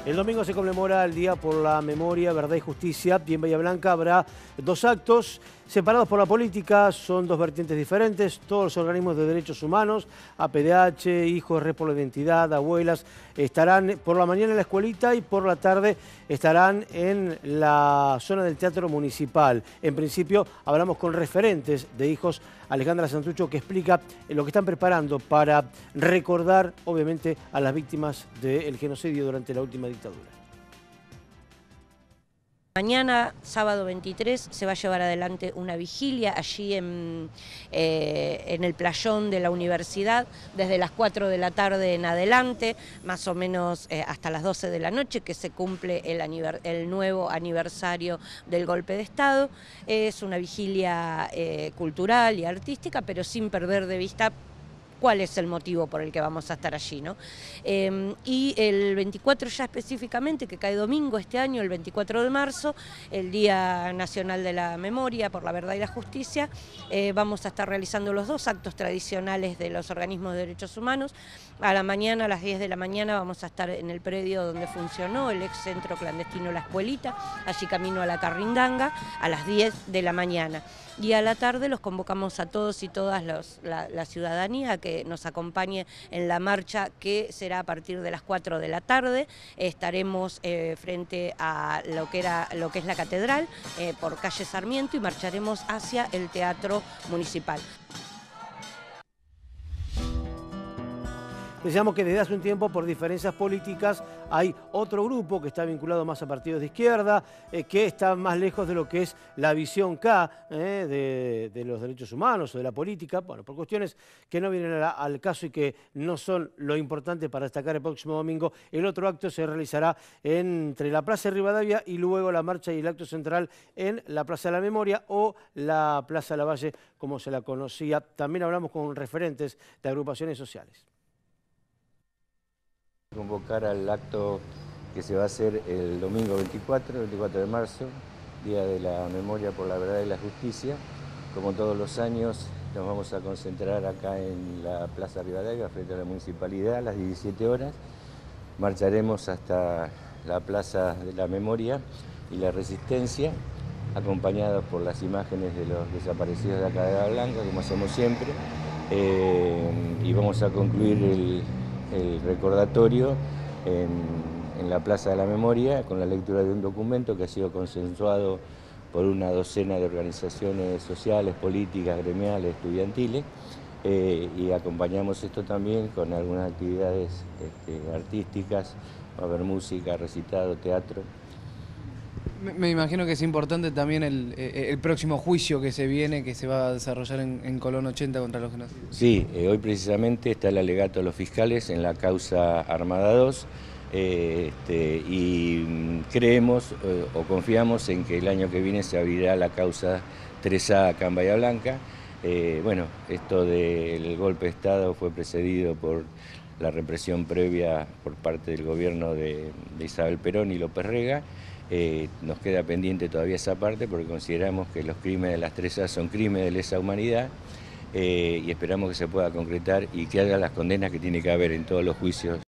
El domingo se conmemora el Día por la Memoria, Verdad y Justicia y en Bahía Blanca habrá dos actos separados por la política. Son dos vertientes diferentes. Todos los organismos de derechos humanos, APDH, Hijos, Red por la Identidad, Abuelas, estarán por la mañana en la escuelita y por la tarde estarán en la zona del Teatro Municipal. En principio hablamos con referentes de Hijos, Alejandra Santucho, que explica lo que están preparando para recordar, obviamente, a las víctimas del genocidio durante la última dictadura. Mañana, sábado 23, se va a llevar adelante una vigilia allí en el playón de la universidad, desde las 4 de la tarde en adelante, más o menos hasta las 12 de la noche, que se cumple el nuevo aniversario del golpe de Estado. Es una vigilia cultural y artística, pero sin perder de vista cuál es el motivo por el que vamos a estar allí, ¿no? Y el 24 ya específicamente, que cae domingo este año, el 24 de marzo, el Día Nacional de la Memoria por la Verdad y la Justicia, vamos a estar realizando los dos actos tradicionales de los organismos de derechos humanos. A la mañana, a las 10 de la mañana, vamos a estar en el predio donde funcionó el ex centro clandestino La Escuelita, allí camino a la Carrindanga, a las 10 de la mañana. Y a la tarde los convocamos a todos y todas la ciudadanía a que nos acompañe en la marcha, que será a partir de las 4 de la tarde. Estaremos frente a lo que es la catedral, por calle Sarmiento, y marcharemos hacia el Teatro Municipal. Decíamos que desde hace un tiempo, por diferencias políticas, hay otro grupo que está vinculado más a partidos de izquierda, que está más lejos de lo que es la visión K de los derechos humanos o de la política, bueno, por cuestiones que no vienen al caso y que no son lo importante para destacar el próximo domingo. El otro acto se realizará entre la Plaza de Rivadavia y luego la marcha y el acto central en la Plaza de la Memoria o la Plaza Lavalle, como se la conocía. También hablamos con referentes de agrupaciones sociales. Convocar al acto que se va a hacer el domingo 24 de marzo, Día de la Memoria por la Verdad y la Justicia. Como todos los años, nos vamos a concentrar acá en la Plaza Rivadavia, frente a la Municipalidad, a las 17 horas. Marcharemos hasta la Plaza de la Memoria y la Resistencia, acompañados por las imágenes de los desaparecidos de acá de Bahía Blanca, como hacemos siempre, y vamos a concluir el recordatorio en la Plaza de la Memoria con la lectura de un documento que ha sido consensuado por una docena de organizaciones sociales, políticas, gremiales, estudiantiles, y acompañamos esto también con algunas actividades artísticas. Va a haber música, recitado, teatro. Me imagino que es importante también el próximo juicio que se viene, que se va a desarrollar en Colón 80 contra los genocidios. Sí, hoy precisamente está el alegato de los fiscales en la causa Armada 2, y creemos o confiamos en que el año que viene se abrirá la causa 3A acá en Bahía Blanca. Bueno, esto del golpe de Estado fue precedido por la represión previa por parte del gobierno de Isabel Perón y López Rega. Nos queda pendiente todavía esa parte porque consideramos que los crímenes de las 3A son crímenes de lesa humanidad, y esperamos que se pueda concretar y que haya las condenas que tiene que haber en todos los juicios.